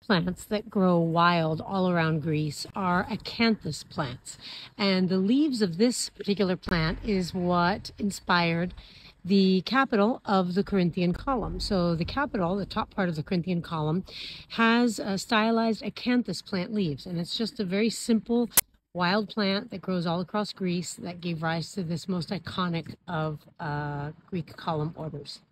plants that grow wild all around Greece are acanthus plants. And the leaves of this particular plant is what inspired the capital of the Corinthian column. So the capital, the top part of the Corinthian column, has stylized acanthus plant leaves. And it's just a very simple wild plant that grows all across Greece that gave rise to this most iconic of Greek column orders.